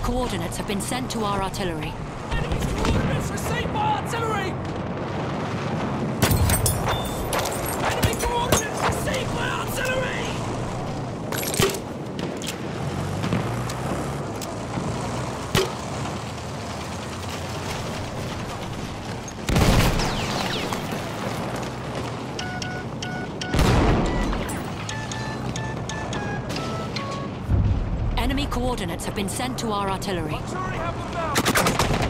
coordinates have been sent to our artillery. Enemy's coordinates received by artillery! Enemy coordinates received by artillery! Enemy coordinates have been sent to our artillery. Artillery have them now!